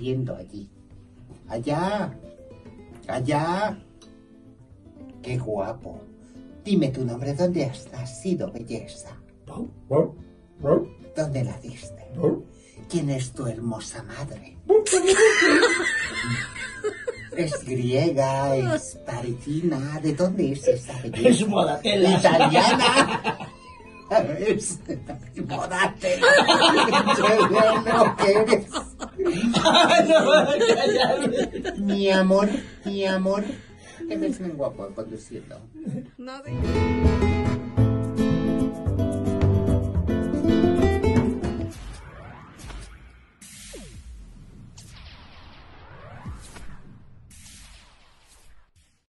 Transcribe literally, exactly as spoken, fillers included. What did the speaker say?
viendo allí. Allá. Allá. Qué guapo. Dime tu nombre, ¿dónde has nacido, belleza? ¿Dónde naciste? ¿Quién es tu hermosa madre? ¿Es griega? ¿Es parisina? ¿De dónde es esa belleza? Es modatela. ¿Italiana? Es modatela. ¿Italiano qué eres? Mi amor, mi amor. Eres muy guapo conduciendo. No, de...